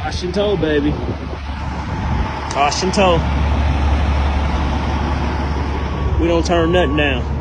Caution toe, baby. Caution toe. We don't turn nothing down.